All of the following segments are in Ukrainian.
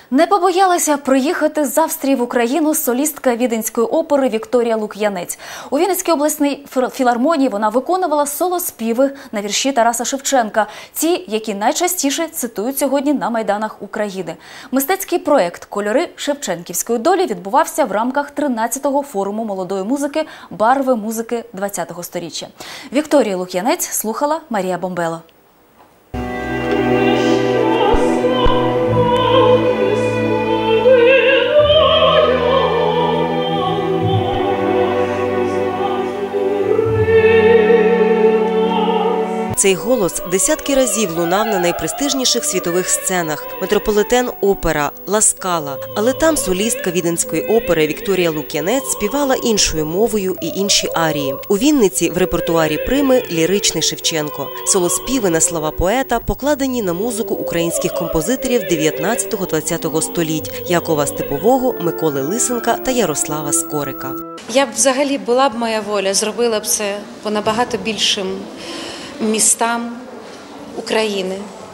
Не побоялася приїхати з Австрії в Україну солістка Віденської опери Вікторія Лук'янець. У Вінницькій обласній філармонії вона виконувала соло-співи на вірші Тараса Шевченка, ті, які найчастіше цитують сьогодні на майданах України. Мистецький проєкт «Кольори Шевченківської долі» відбувався в рамках 13-го форуму молодої музики «Барви музики ХХ століття». Вікторію Лук'янець слухала Марія Бомбело. Цей голос десятки разів лунав на найпрестижніших світових сценах – Метрополітен-опера, Ла Скала. Але там солістка Віденської опери Вікторія Лук'янець співала іншою мовою і інші арії. У Вінниці в репертуарі Прими ліричний Шевченко. Солоспіви на слова поета покладені на музику українських композиторів 19-20 століть – Якова Степового, Миколи Лисенка та Ярослава Скорика. Я б взагалі, була б моя воля, зробила б це по набагато більшим містам України.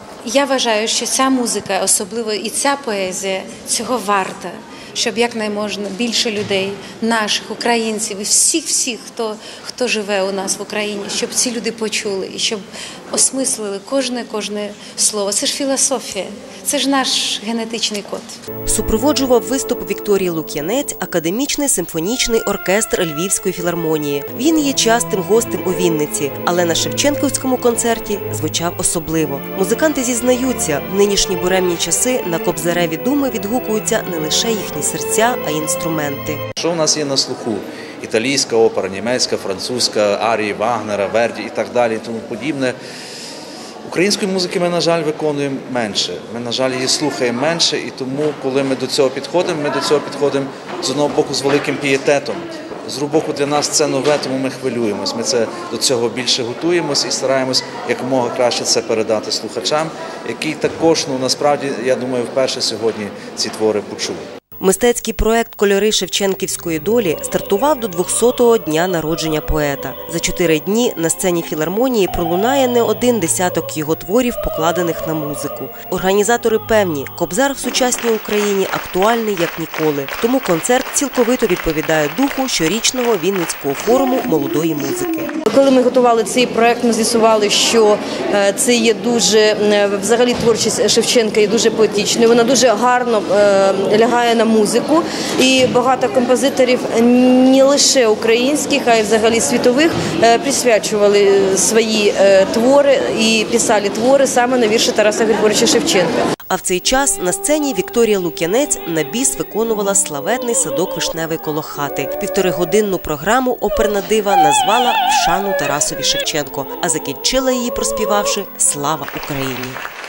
Я вважаю, що ця музика, особливо і ця поезія, цього варта, щоб якнайможна більше людей, наших, українців і всіх, хто живе у нас в Україні, щоб ці люди почули і щоб осмислили кожне слово. Це ж філософія, це ж наш генетичний код. Супроводжував виступ Вікторії Лук'янець академічний симфонічний оркестр Львівської філармонії. Він є частим гостем у Вінниці, але на Шевченківському концерті звучав особливо. Музиканти зізнаються, в нинішні буремні часи на Кобзареві думи відгукуються не лише їхні серця, а й інструменти. Що у нас є на слуху? Італійська опера, німецька, французька, арії Вагнера, Верді і так далі, і тому подібне. Української музики ми, на жаль, виконуємо менше. Ми, на жаль, її слухаємо менше, і тому, коли ми до цього підходимо з одного боку з великим пієтетом. З другого боку, для нас це нове, тому ми хвилюємось. Ми до цього більше готуємось і стараємось якомога краще це передати слухачам, які також, насправді, я думаю, вперше сьогодні ці твори почули. Мистецький проєкт «Кольори Шевченківської долі» стартував до 200-го дня народження поета. За 4 дні на сцені філармонії пролунає не один десяток його творів, покладених на музику. Організатори певні, Кобзар в сучасній Україні актуальний як ніколи. Тому концерт цілковито відповідає духу щорічного Вінницького форуму молодої музики. Коли ми готували цей проєкт, ми з'ясували, що це є дуже, взагалі творчість Шевченка є дуже поетичною, вона дуже гарно лягає на музику, і багато композиторів не лише українських, а й взагалі світових присвячували свої твори і писали твори саме на вірші Тараса Григоровича Шевченка. А в цей час на сцені Вікторія Лук'янець на біс виконувала славетний садок вишневий коло хати. 1,5-годинну програму оперна дива назвала «В шану Тарасові Шевченко», а закінчила її, проспівавши «Слава Україні».